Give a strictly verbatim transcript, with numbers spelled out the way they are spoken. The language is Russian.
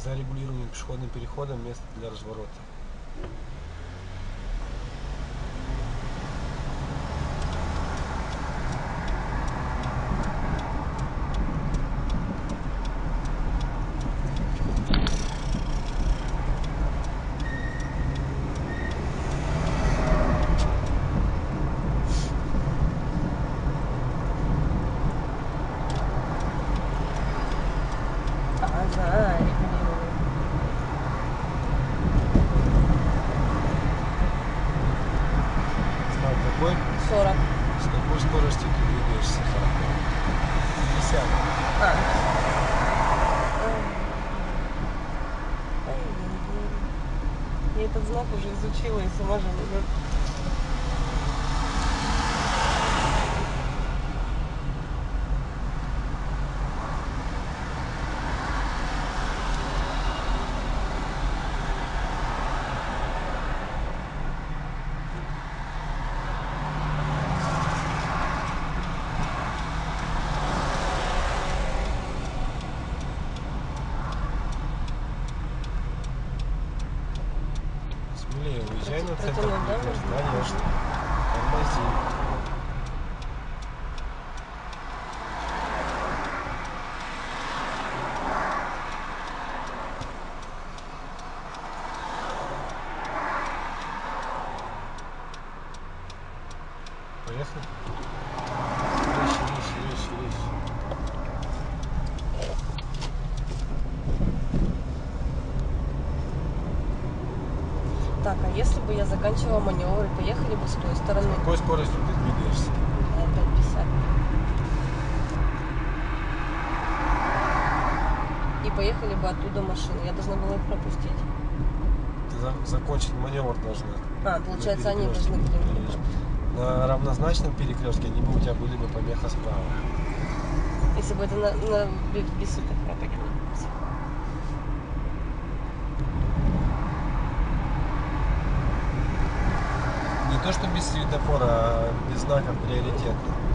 За регулированием пешеходным переходом место для разворота. Ага, регулирую. Знак какой? сорок. С какой скоростью ты двигаешься? пятьдесят. А. Я этот знак уже изучила и сама же уже. Смелее уезжай на центр. Протянуть, да, двигаешь. можно? Конечно. Тормози. Поехали. Речь, речь, речь, речь. Так, а если бы я заканчивала маневр и поехали бы с той стороны? С какой скоростью ты двигаешься? пять пятьдесят. И поехали бы оттуда машины. Я должна была их пропустить? Ты за закончить маневр должна. А, получается, они перекрестке. должны были меня Конечно. пропустить. На равнозначном перекрестке они бы у тебя были бы помеха справа. Если бы это на, на без светофора, понятно. Не то что без светофора, а без знаков приоритета.